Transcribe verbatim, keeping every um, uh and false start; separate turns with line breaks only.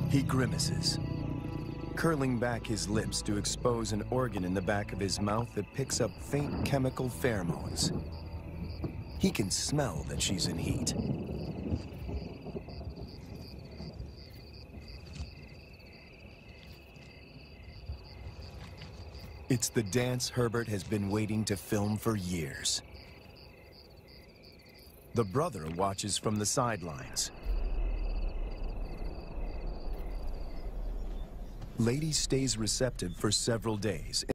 He grimaces, curling back his lips to expose an organ in the back of his mouth that picks up faint chemical pheromones. He can smell that she's in heat. It's the dance Herbert has been waiting to film for years. The brother watches from the sidelines. Lady stays receptive for several days.